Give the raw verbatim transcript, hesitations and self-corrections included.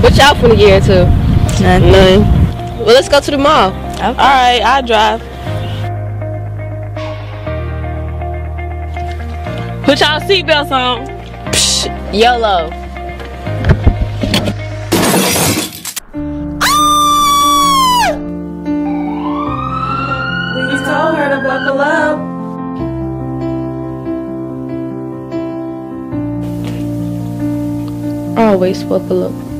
What y'all finna get into? Nothing. Nothing. Well, let's go to the mall. Okay. All right, I'll drive. Put y'all seatbelts on. Psh, YOLO. We told her to buckle up. Always buckle up.